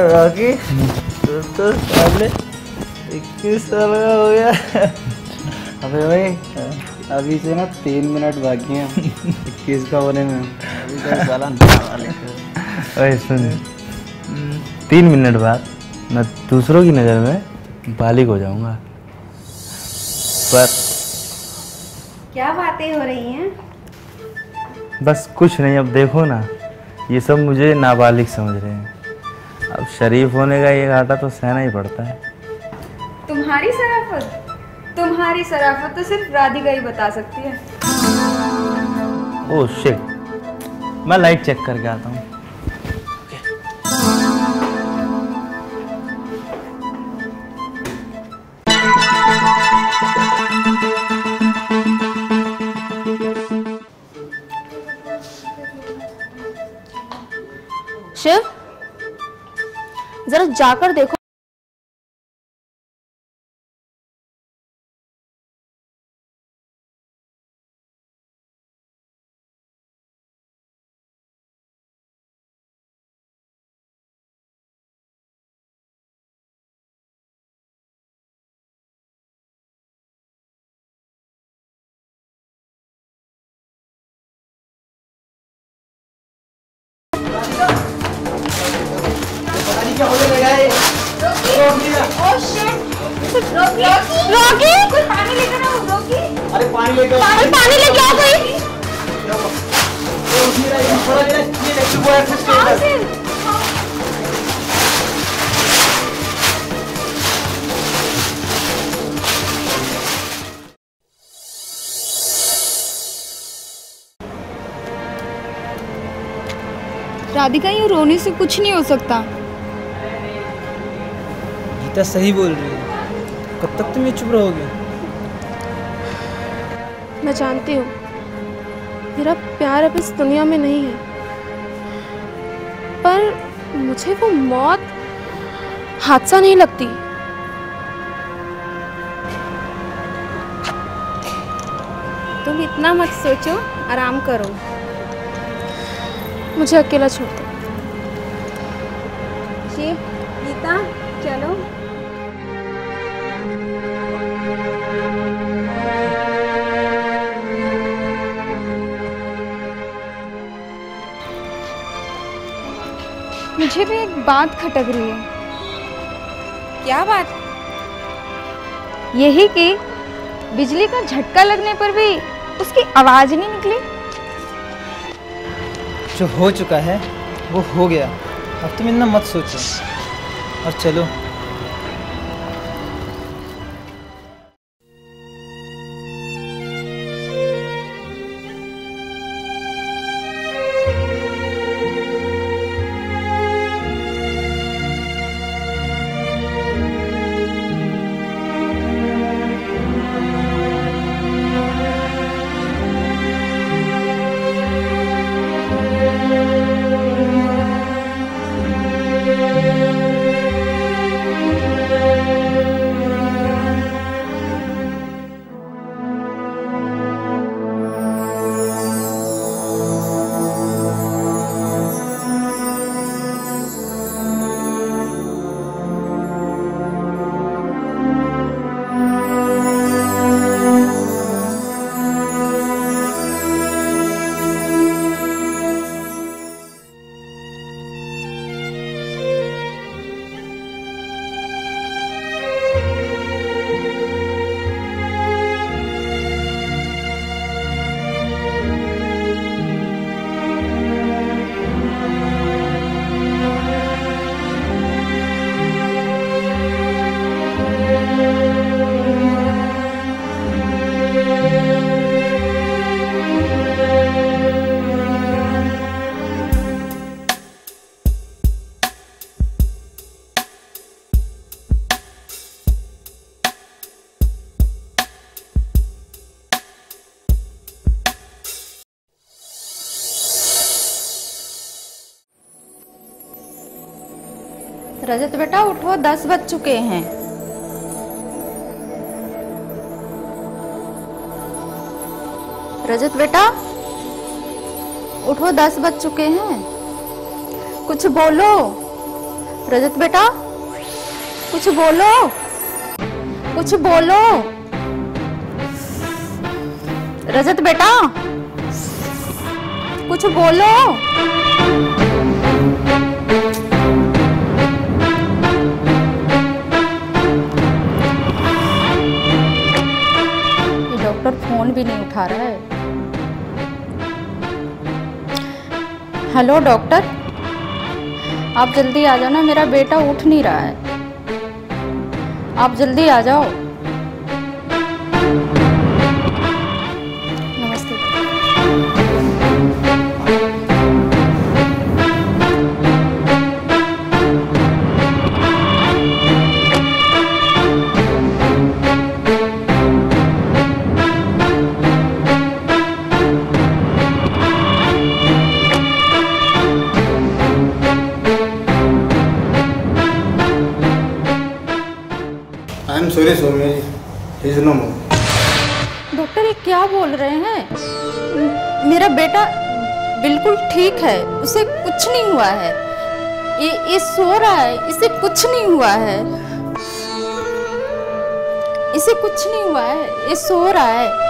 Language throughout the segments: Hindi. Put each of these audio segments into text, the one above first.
रॉकी तो साले 21 साल का हो गया। अबे भाई अभी से ना 3 मिनट बाकी हैं 21 का होने में। अभी तो साला ओए सुन, 3 मिनट बाद मैं दूसरों की नज़र में बालिग हो जाऊंगा। पर क्या बातें हो रही हैं? बस कुछ नहीं, अब देखो ना, ये सब मुझे नाबालिग समझ रहे हैं। अब शरीफ होने का ये घाटा तो सहना ही पड़ता है। तुम्हारी शराफत तो सिर्फ राधिका ही बता सकती है। ओह शिट, मैं लाइट चेक करके आता हूँ। शिव, जरा जाकर देखो। रॉकी, कोई पानी लेकर आओ। रॉकी, अरे पानी लेके पानी लेके आओ कोई। राधिका, यूँ रोने से कुछ नहीं हो सकता। गीता सही बोल रही है। कब तक तुम ये चुप रहोगे? मैं जानती हूँ मेरा प्यार अब इस दुनिया में नहीं है, पर मुझे वो मौत हादसा नहीं लगती। तुम इतना मत सोचो, आराम करो। मुझे अकेला छोड़ दो। शिव, गीता, चलो। मुझे भी एक बात खटक रही है। क्या बात? यही कि बिजली का झटका लगने पर भी उसकी आवाज नहीं निकली। जो हो चुका है वो हो गया, अब तुम इतना मत सोचो और चलो। रजत बेटा उठो, 10 बज चुके हैं। रजत बेटा उठो, 10 बज चुके हैं। कुछ बोलो। रजत बेटा, कुछ बोलो, कुछ बोलो। रजत बेटा, कुछ बोलो। ये डॉक्टर फोन भी नहीं उठा रहा है। हेलो डॉक्टर, आप जल्दी आ जाओ ना, मेरा बेटा उठ नहीं रहा है। आप जल्दी आ जाओ। नमस्ते। I am sorry Saumya ji, he is no more. Doctor ये क्या बोल रहे हैं? मेरा बेटा बिल्कुल ठीक है, उसे कुछ नहीं हुआ है। ये सो रहा है, इसे कुछ नहीं हुआ है। इसे कुछ नहीं हुआ है, ये सो रहा है।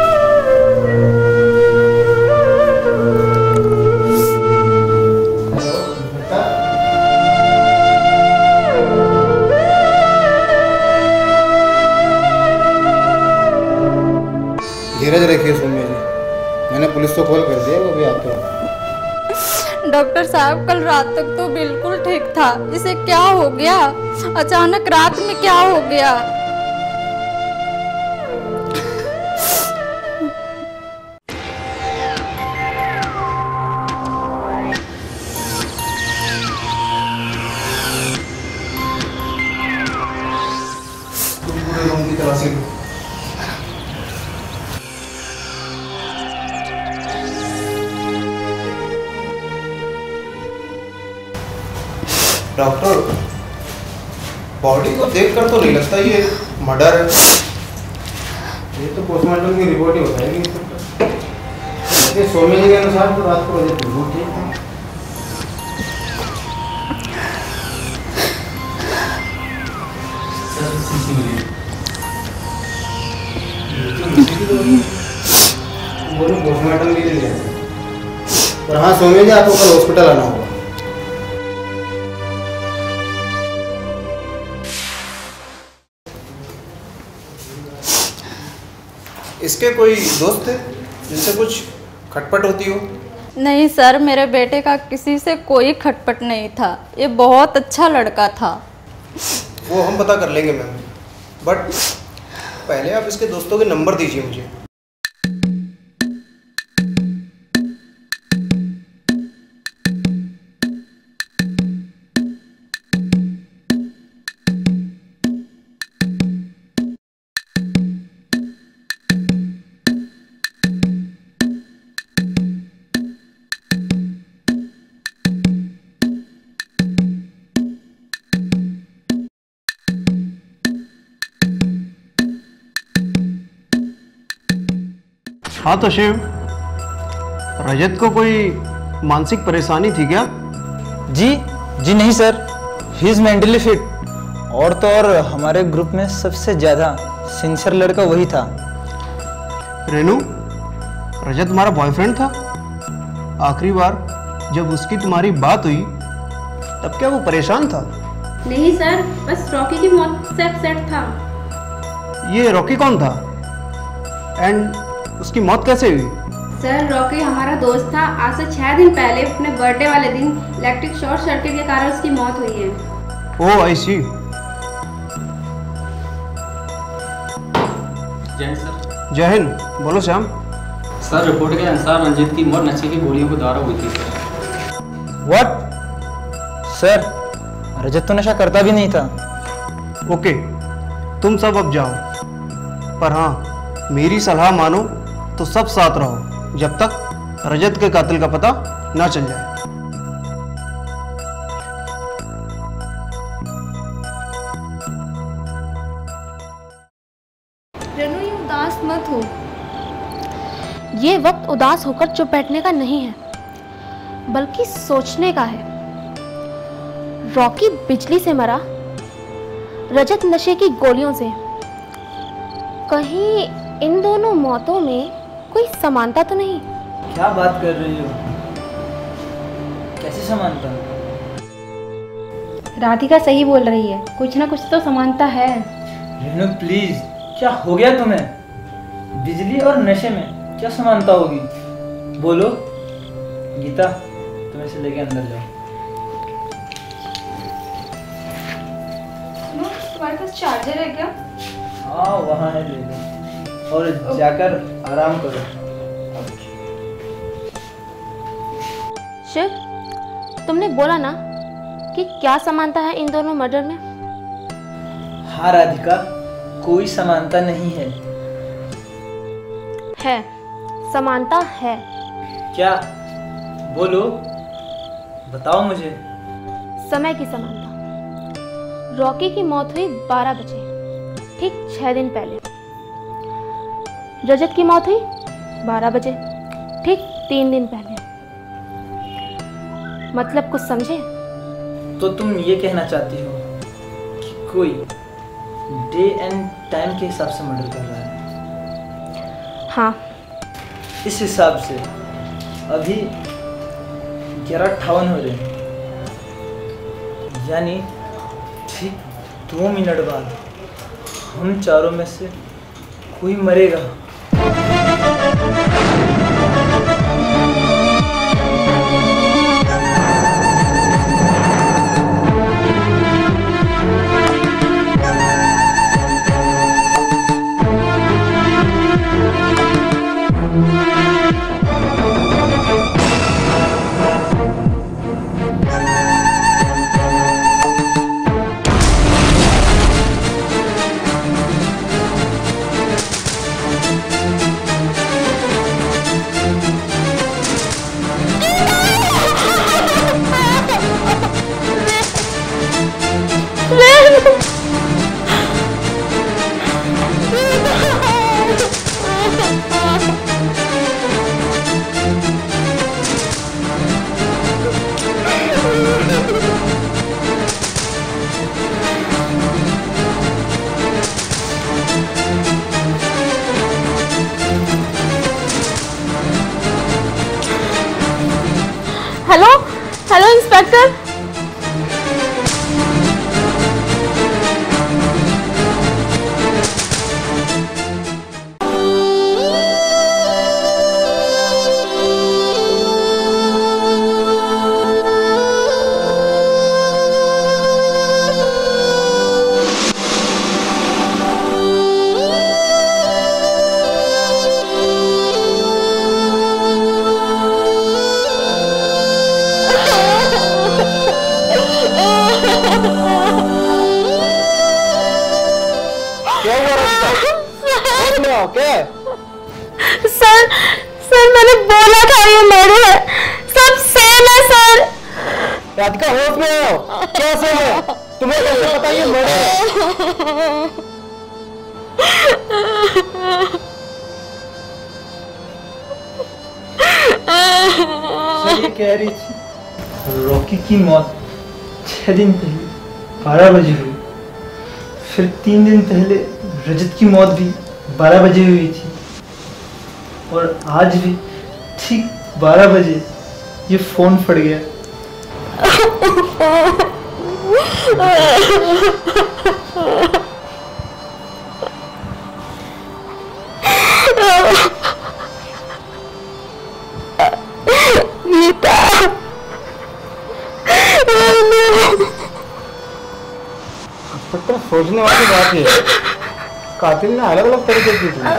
धीरज रखिए सौम्या जी, मैंने पुलिस को कॉल कर दिया, वो भी आते हैं। डॉक्टर साहब कल रात तक तो बिल्कुल ठीक था, इसे क्या हो गया? अचानक रात में क्या हो गया? तुम पूरे रूम की तलाशी लो। डॉक्टर, बॉडी को देखकर तो नहीं लगता ये मर्डर है। ये तो पोस्टमार्टम की रिपोर्ट ही बताएगी। ये सौम्या जी के अनुसार तो रात को रजत बिल्कुल ठीक था। बोलो पोस्टमार्टम के लिए। पर हाँ सौम्या जी, आपको कल हॉस्पिटल आना होगा। इसके कोई दोस्त थे जिनसे कुछ खटपट होती हो? नहीं सर, मेरे बेटे का किसी से कोई खटपट नहीं था। ये बहुत अच्छा लड़का था। वो हम पता कर लेंगे मैम, बट पहले आप इसके दोस्तों के नंबर दीजिए मुझे। हाँ तो शिव, रजत को कोई मानसिक परेशानी थी क्या? जी नहीं sir, he is mentally fit. और तो और हमारे ग्रुप में सबसे ज़्यादा सिंसियर लड़का वही था। रेनू, रजत तुम्हारा बॉयफ्रेंड था? आखिरी बार जब उसकी तुम्हारी बात हुई तब क्या वो परेशान था? नहीं सर, बस रॉकी की मौत से अपसेट था। ये रॉकी कौन था? एंड उसकी मौत कैसे हुई? सर रॉकी हमारा दोस्त था। आज से 6 दिन पहले अपने बर्थडे वाले दिन इलेक्ट्रिक शॉर्ट सर्किट के कारण उसकी मौत हुई है। ओह आई सी। जय सर। जय हिंद। बोलो श्याम। सर रिपोर्ट के अनुसार रंजीत की मौत नशे की गोलियों के द्वारा हुई थी सर। व्हाट? सर रजत तो नशा करता भी नहीं था। ओके, तुम सब अब जाओ, पर हाँ मेरी सलाह मानो तो सब साथ रहो जब तक रजत के कातिल का पता ना चल जाए। रेनू, ये उदास मत हो। ये वक्त उदास होकर चुप बैठने का नहीं है, बल्कि सोचने का है। रॉकी बिजली से मरा, रजत नशे की गोलियों से। कहीं इन दोनों मौतों में कोई समानता तो नहीं? क्या बात कर रही हो? कैसी समानता? राधिका सही बोल रही है, कुछ ना कुछ तो समानता है। रेनू प्लीज, क्या हो गया तुम्हें? बिजली और नशे में क्या समानता होगी? बोलो। गीता, तुम इसे लेके अंदर जाओ। तुम्हारे पास चार्जर है क्या? हाँ वहाँ है, ले लो और जाकर आराम करो। शिव, तुमने बोला ना कि क्या समानता है इन दोनों मर्डर में? हाँ राधिका, कोई समानता नहीं है। है, समानता है। क्या? बोलो, बताओ मुझे। समय की समानता। रॉकी की मौत हुई 12 बजे, ठीक 6 दिन पहले। रजत की मौत हुई 12 बजे, ठीक 3 दिन पहले। मतलब कुछ समझे? तो तुम ये कहना चाहती हो कि कोई डे एंड टाइम के हिसाब से मर्डर कर रहा है? हाँ। इस हिसाब से अभी 11:58 हो रहे हैं, यानी ठीक 2 मिनट बाद हम चारों में से कोई मरेगा। Hello hello inspector. सर मैंने बोला था ये मर्डर है, सब सेम है सर। राधिका होश में आओ, क्या सेम है? तुम्हें कैसे पता ये मर्डर है? सर ये कह रही थी रॉकी की मौत 6 दिन पहले 12 बजे हुई, फिर 3 दिन पहले रजत की मौत भी 12 बजे हुई थी, और आज भी ठीक 12 बजे ये फोन फट गया। इंस्पेक्टर, सोचने वाली बात है, कातिल ने अलग अलग तरीके की थी।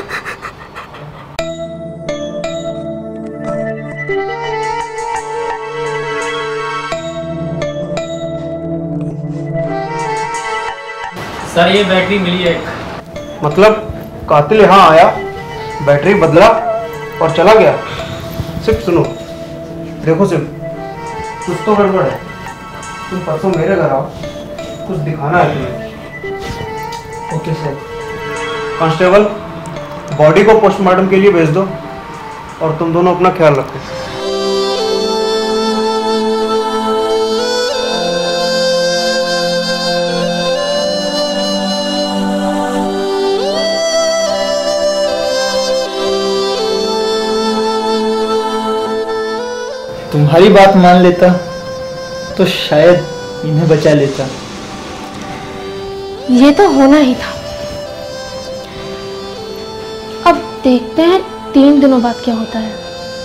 सर ये बैटरी मिली है। मतलब कातिल यहाँ आया, बैटरी बदला और चला गया? सिर्फ सुनो, देखो सिर्फ कुछ तो गड़बड़ है। तुम परसों मेरे घर आओ, कुछ दिखाना है तुम्हें। Okay sir. कांस्टेबल, बॉडी को पोस्टमार्टम के लिए भेज दो और तुम दोनों अपना ख्याल रखो। तुम्हारी बात मान लेता तो शायद इन्हें बचा लेता। ये तो होना ही था। अब देखते हैं 3 दिनों बाद क्या होता है।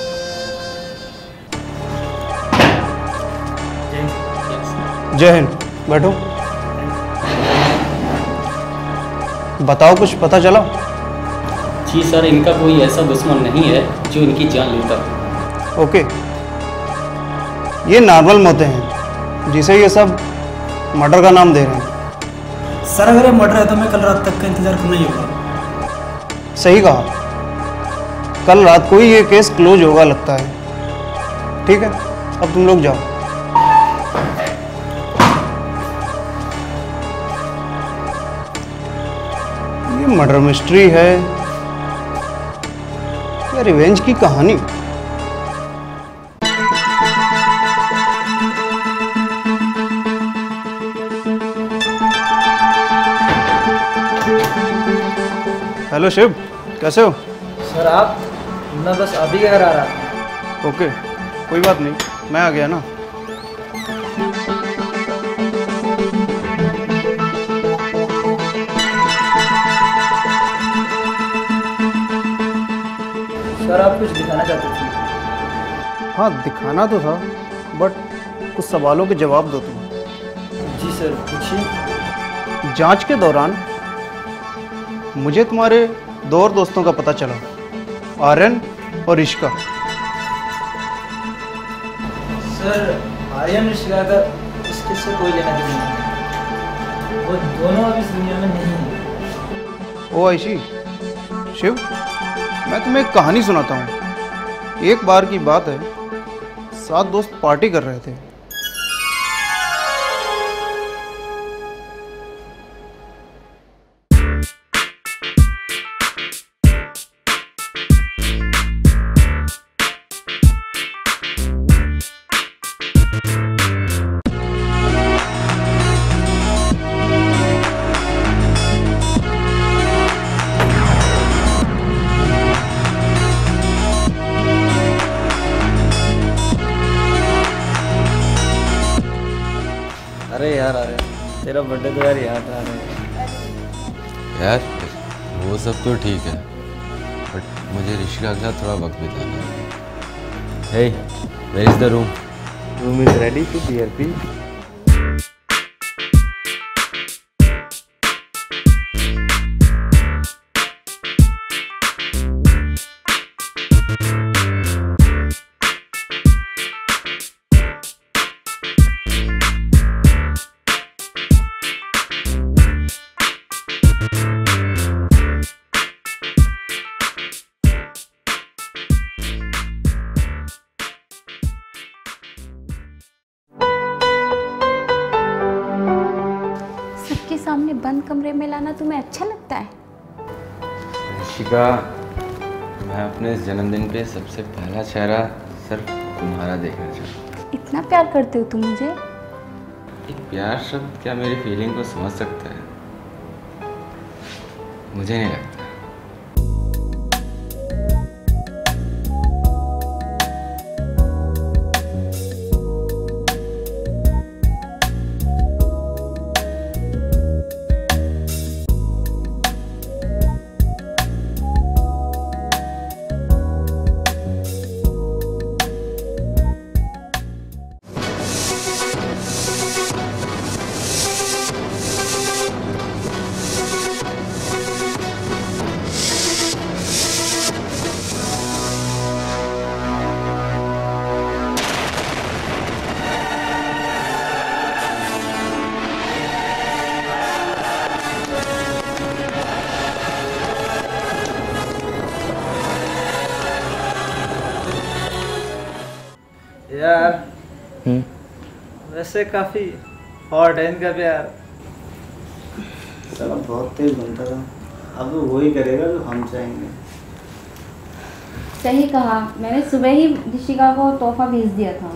जय हिंद। बैठो। बताओ, कुछ पता चला? जी सर, इनका कोई ऐसा दुश्मन नहीं है जो इनकी जान लेता। ओके, ये नॉर्मल मौतें हैं जिसे ये सब मर्डर का नाम दे रहे हैं। सर अगर ये मर्डर है तो मैं कल रात तक का इंतजार करना ही होगा। सही कहा, कल रात को ही ये केस क्लोज होगा लगता है। ठीक है, अब तुम लोग जाओ। ये मर्डर मिस्ट्री है या रिवेंज की कहानी? हेलो शिव, कैसे हो? सर आप, मैं बस अभी घर आ रहा था। ओके, कोई बात नहीं, मैं आ गया ना। सर आप कुछ दिखाना चाहते थे? हाँ, दिखाना तो था, बट कुछ सवालों के जवाब दो तुम। जी सर, पूछिए। जांच के दौरान मुझे तुम्हारे 2 और दोस्तों का पता चला, आर्यन और ऋषिका। सर आर्यन ऋषिका का इसके से कोई लेना देना नहीं, वो दोनों अब इस दुनिया में नहीं है। ओ ऐशी। शिव, मैं तुम्हें एक कहानी सुनाता हूँ। एक बार की बात है, 7 दोस्त पार्टी कर रहे थे। अरे यार, अरे तेरा बर्थडे तो यार याद आ रहा है यार। वो सब तो ठीक है, बट मुझे ऋषिका के साथ थोड़ा वक्त बिताना है। Hey, where is the room? Room is ready to BRP। सबके सामने बंद कमरे में लाना तुम्हें अच्छा लगता है? ऋषिका, मैं अपने इस जन्मदिन पे सबसे पहला चेहरा सिर्फ तुम्हारा देखना चाहता हूँ। इतना प्यार करते हो तुम मुझे? एक प्यार शब्द क्या मेरी फीलिंग को समझ सकता है? मुझे नहीं लगता। यार वैसे काफी हॉट है इनका प्यार। साला बहुत तेज बनता था, अब तो वही करेगा जो हम चाहेंगे। सही कहा, मैंने सुबह ही ऋषिका को तोहफा भेज दिया था।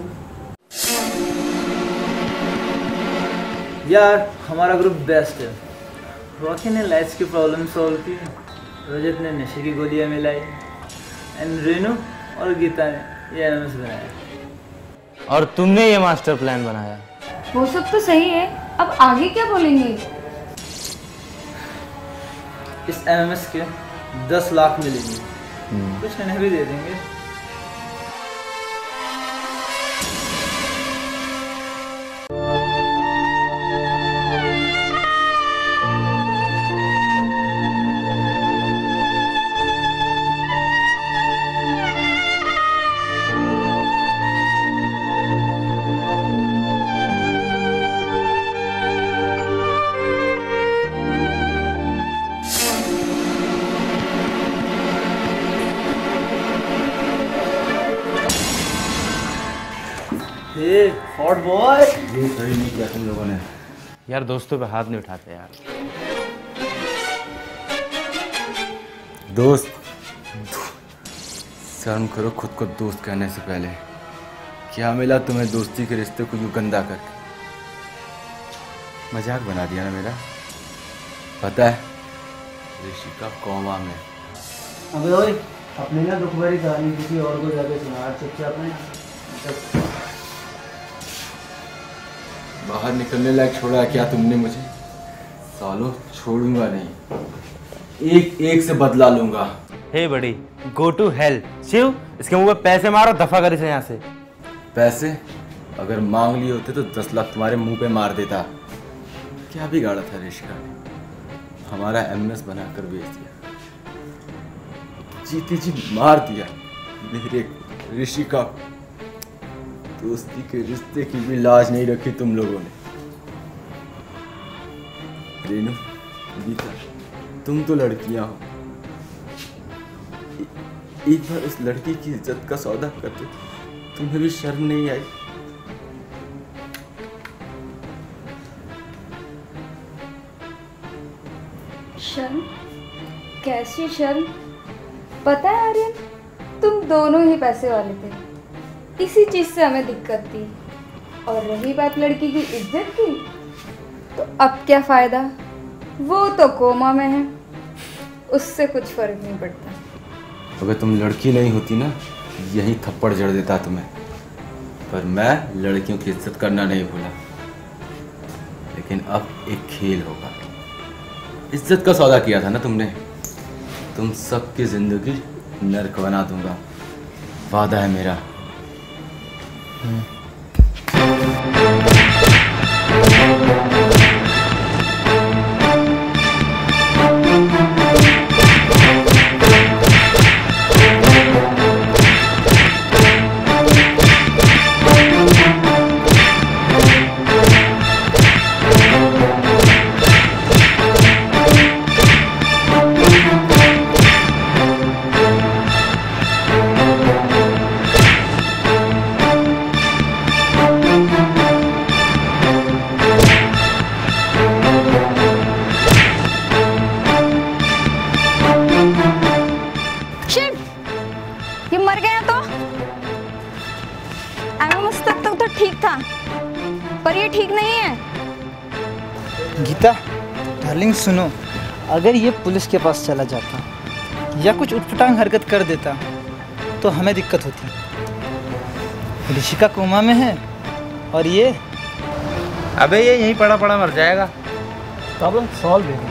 यार हमारा ग्रुप बेस्ट है। रॉकी ने लाइट्स की प्रॉब्लम सॉल्व की, रजत ने नशे की गोलियां मिलाई, एंड रेनू और गीता ने ये एनिमल्स बनाया। और तुमने ये मास्टर प्लान बनाया। वो सब तो सही है, अब आगे क्या बोलेंगे? इस एमएमएस के 10 लाख मिलेंगे, कुछ इन्हें भी दे देंगे। हॉट बॉय, ये सही नहीं किया तुम लोगों ने। यार दोस्तों पे हाथ नहीं उठाते यार। दोस्त, शर्म करो खुद को दोस्त कहने से पहले। क्या मिला तुम्हें दोस्ती के रिश्ते को यूं गंदा करके? मजाक बना दिया ना मेरा। पता है ऋषिका कोमा में। अबे ओए, अपनी ना दुख भरी कहानी किसी और को जाके सुना चुपचाप नहीं। बाहर निकलने लायक छोड़ा क्या तुमने मुझे? सालों छोड़ूंगा नहीं, एक एक से बदला लूंगा। हे बड़ी, गो टू हेल। शिव, इसके मुंह पे पैसे मारो, दफा कर इसे यहाँ से। पैसे अगर मांग लिए होते तो 10 लाख तुम्हारे मुंह पे मार देता। क्या बिगाड़ा था ऋषिका ने? हमारा एमएस बनाकर बेच दिया, जीती जी मार दिया मेरे ऋषिका। दोस्ती के रिश्ते की भी लाज नहीं रखी तुम लोगों ने। रेनू, गीता, तुम तो लड़कियां हो। एक बार उस लड़की की इज्जत का सौदा करते तुम्हें भी शर्म नहीं आई? शर्म? कैसी शर्म? पता है आर्यन, तुम दोनों ही पैसे वाले थे, इसी चीज से हमें दिक्कत थी। और रही बात लड़की की इज्जत की, तो अब क्या फायदा, वो तो कोमा में है, उससे कुछ फर्क नहीं पड़ता। अगर तुम लड़की नहीं होती ना, यही थप्पड़ जड़ देता तुम्हें। पर मैं लड़कियों की इज्जत करना नहीं भूला। लेकिन अब एक खेल होगा। इज्जत का सौदा किया था ना तुमने, तुम सबकी जिंदगी नर्क बना दूंगा, वादा है मेरा। डार्लिंग सुनो, अगर ये पुलिस के पास चला जाता या कुछ उटपटांग हरकत कर देता तो हमें दिक्कत होती। ऋषिका कोमा में है और ये, अबे ये यहीं पड़ा पड़ा मर जाएगा। प्रॉब्लम सॉल्व है।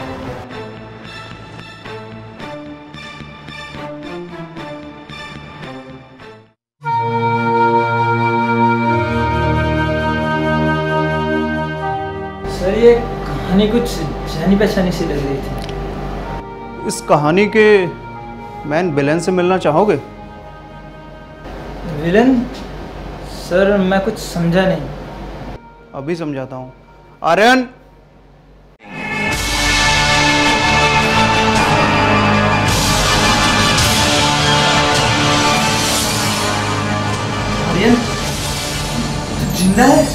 सर ये कहानी कुछ जानी पहचानी सी लग रही थी। इस कहानी के मेन विलेन से मिलना चाहोगे? विलेन? सर मैं कुछ समझा नहीं। अभी समझाता हूँ। आर्यन, आर्यन तू जिंदा है?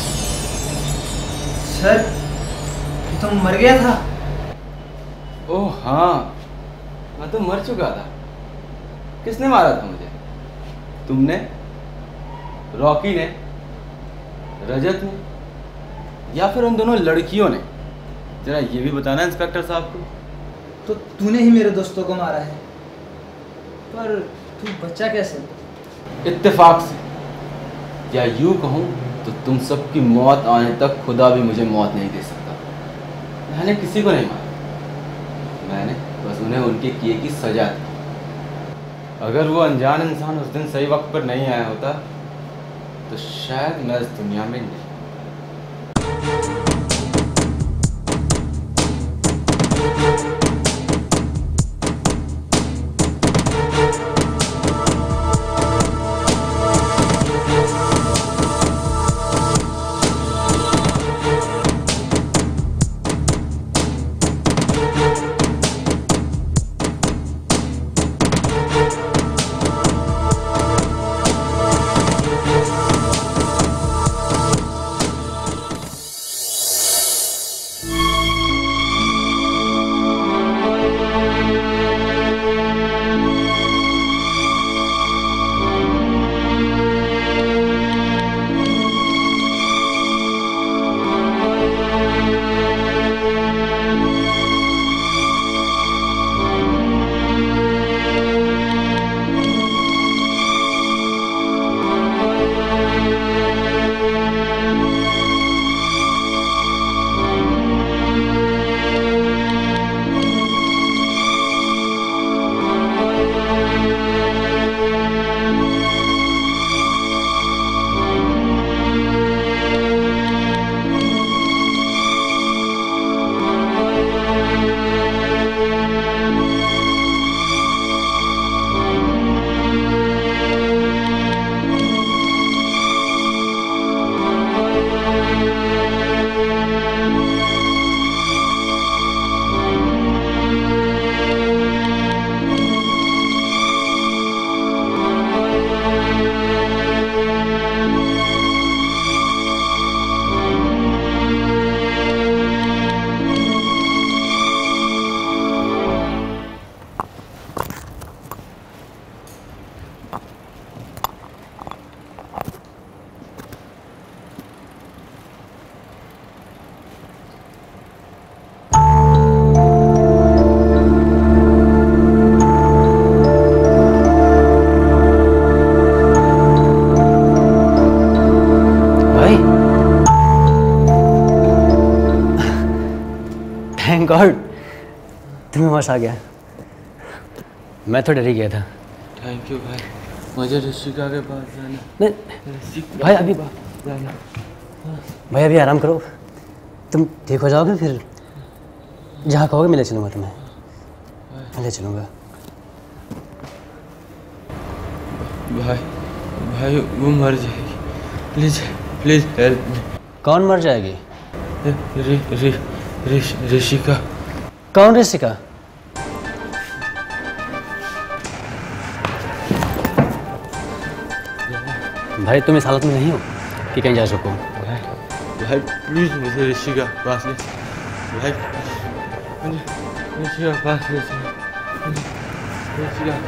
सर ये तो मर गया था। ओह हाँ, मैं तो मर चुका था। किसने मारा था मुझे? तुमने, रॉकी ने, रजत ने, या फिर उन दोनों लड़कियों ने? जरा ये भी बताना इंस्पेक्टर साहब को। तो तूने ही मेरे दोस्तों को मारा है, पर तू बच्चा कैसे? इत्तेफाक से। या यूँ कहूँ तो तुम सबकी मौत आने तक खुदा भी मुझे मौत नहीं दे सकता। मैंने किसी को नहीं मारा, मैंने बस उन्हें उनके किए की सजा दी। अगर वो अनजान इंसान उस दिन सही वक्त पर नहीं आया होता तो शायद मैं इस दुनिया में नहीं। थैंक गॉड तुम्हें होश आ गया। मैं तो डर ही गया था। थैंक यू भाई, मुझे ऋषिका के पास जाना। नहीं भाई अभी आराम करो, तुम ठीक हो जाओगे फिर जहाँ कहोगे मैं ले चलूँगा तुम्हें, मैं ले चलूँगा। भाई वो मर जाएगी, प्लीज प्लीज हेल्प मी। कौन मर जाएगी? ऋषिका। कौन ऋषिका? भाई तुम इस हालत में नहीं हो कि कहीं जा सको। भाई प्लीज मुझे ऋषिका पास ले, भाई मुझे ऋषिका पास ले चलो, ऋषिका।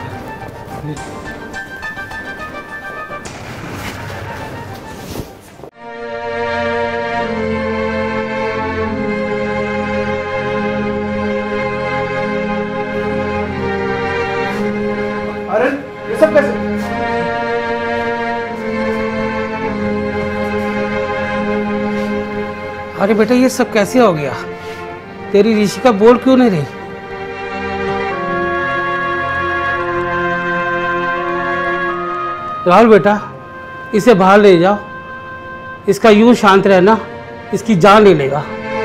अरे ये सब कैसे? अरे बेटा ये सब कैसे हो गया? तेरी ऋषिका बोल क्यों नहीं रही? राहुल बेटा इसे बाहर ले जाओ, इसका यूं शांत रहना इसकी जान ले लेगा।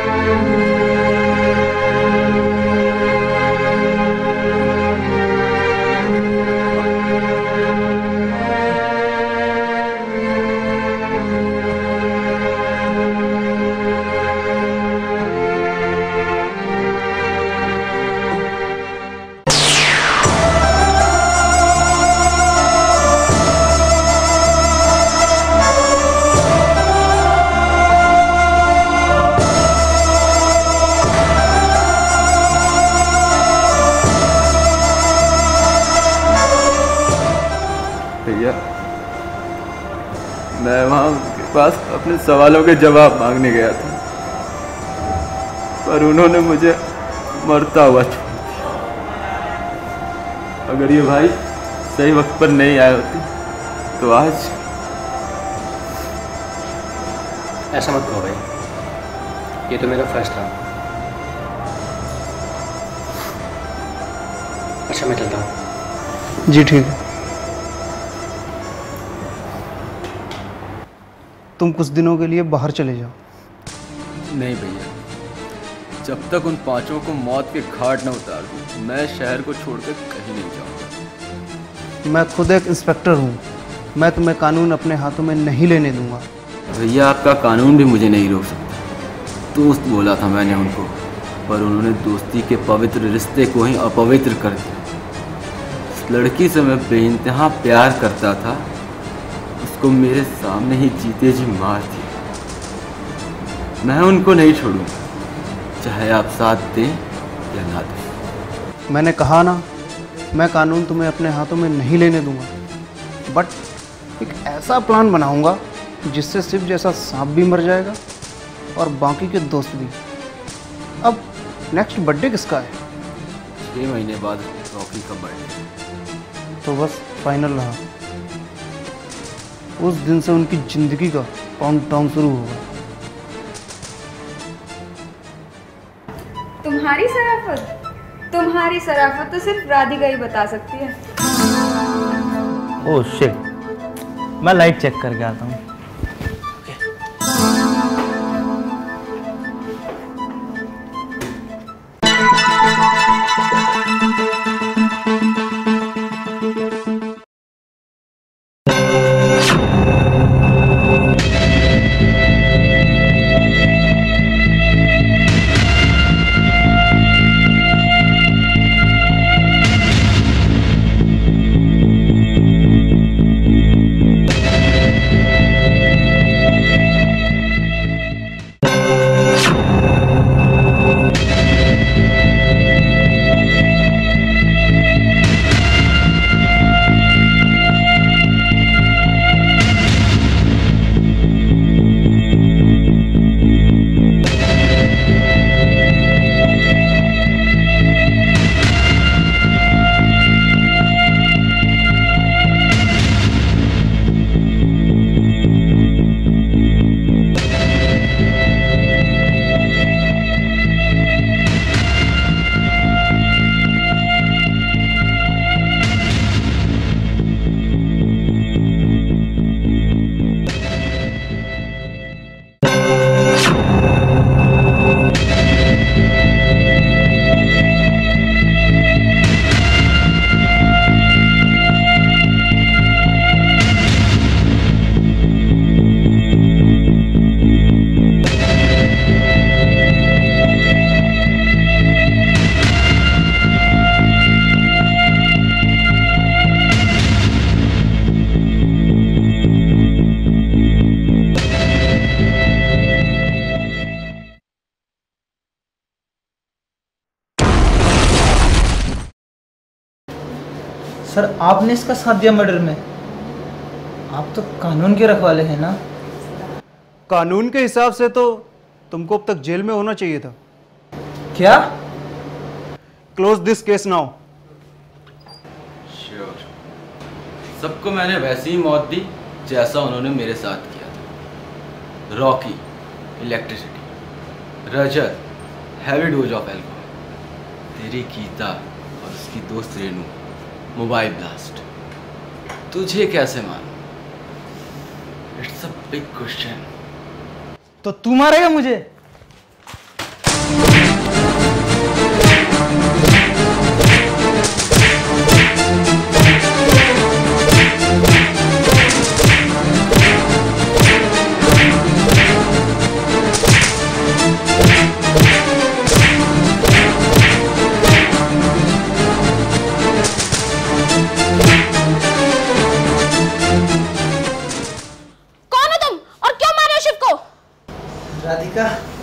भैया मैं वहाँ उनके पास अपने सवालों के जवाब मांगने गया था, पर उन्होंने मुझे मरता हुआ छोड़ दिया। अगर ये भाई सही वक्त पर नहीं आए होते तो आज ऐसा मत कहो भाई, ये तो मेरा फर्स्ट था। अच्छा मैं चलता हूँ। जी ठीक है। तुम कुछ दिनों के लिए बाहर चले जाओ। नहीं भैया, जब तक उन पांचों को मौत के घाट न उतार दूं, मैं शहर को छोड़कर कहीं नहीं जाऊंगा। मैं खुद एक इंस्पेक्टर हूँ, मैं तुम्हें कानून अपने हाथों में नहीं लेने दूंगा। भैया आपका कानून भी मुझे नहीं रोक सकता। दोस्त बोला था मैंने उनको, पर उन्होंने दोस्ती के पवित्र रिश्ते को ही अपवित्र कर दिया। इस लड़की से मैं बेइंतहा प्यार करता था, उसको मेरे सामने ही जीते जी मार दिया। मैं उनको नहीं छोड़ूंगा, चाहे आप साथ दें या ना दें। मैंने कहा ना, मैं कानून तुम्हें अपने हाथों में नहीं लेने दूंगा, बट एक ऐसा प्लान बनाऊंगा जिससे शिव जैसा सांप भी मर जाएगा और बाकी के दोस्त भी। अब नेक्स्ट बर्थडे किसका है? 6 महीने बाद रॉकी का बर्थडे। तो बस फाइनल रहा, उस दिन से उनकी जिंदगी का काउंटडाउन शुरू होगा। तुम्हारी शराफत तो सिर्फ राधिका ही बता सकती है। ओह शिट, मैं लाइट चेक करके आता हूँ। सर आपने इसका साथ दिया मर्डर में? आप तो कानून के रखवाले हैं ना? कानून के हिसाब से तो तुमको अब तक जेल में होना चाहिए था। क्या? Close this case now. Sure, सबको मैंने वैसी ही मौत दी जैसा उन्होंने मेरे साथ किया था। Rocky electricity, Rajat heavy dose of alcohol, तेरी गीता और उसकी दोस्त रेनू मोबाइल ब्लास्ट। तुझे कैसे मालूम? It's a big question. तो तू मारेगा मुझे? कौन हो तुम और क्यों मारे हो शिव को? राधिका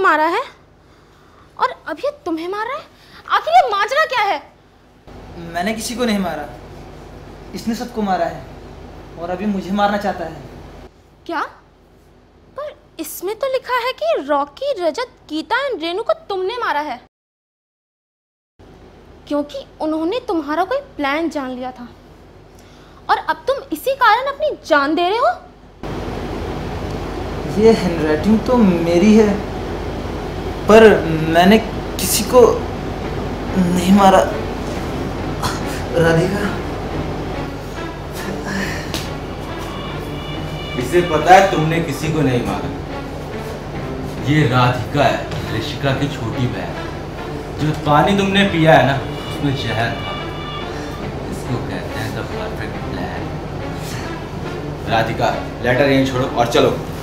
मारा है और अब ये तुम्हें मार रहा है। आखिर ये माजरा क्या है? मैंने किसी को नहीं मारा, इसने सबको मारा है और अभी मुझे मारना चाहता है। क्या? पर इसमें तो लिखा है कि रॉकी, रजत, गीता एंड रेनू को तुमने मारा है, क्योंकि उन्होंने तुम्हारा कोई प्लान जान लिया था और अब तुम इसी कारण अपनी जान दे रहे हो। ये हैंडराइटिंग तो मेरी है, पर मैंने किसी को नहीं मारा। राधिका, इसे पता है तुमने किसी को नहीं मारा। ये राधिका है, ऋषिका की छोटी बहन। जो पानी तुमने पिया है ना, उसमें जहर था। इसको कहते हैं the perfect plan. Radhika, letter यहीं छोड़ो और चलो।